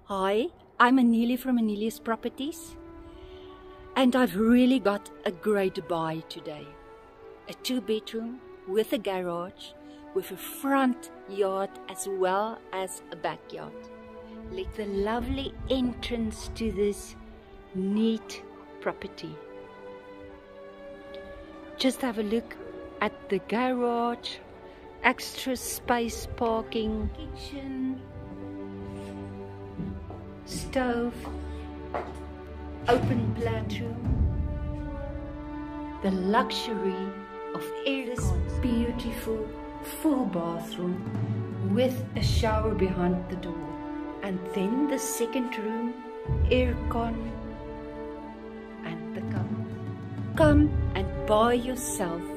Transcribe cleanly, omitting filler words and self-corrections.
Hi, I'm Anelia from Anelia's Properties, and I've really got a great buy today. A 2-bedroom with a garage, with a front yard as well as a backyard. Like the lovely entrance to this neat property. Just have a look at the garage, extra space parking, kitchen, stove, open playroom, the luxury of this beautiful full bathroom with a shower behind the door, and then the second room, aircon, and the come and buy yourself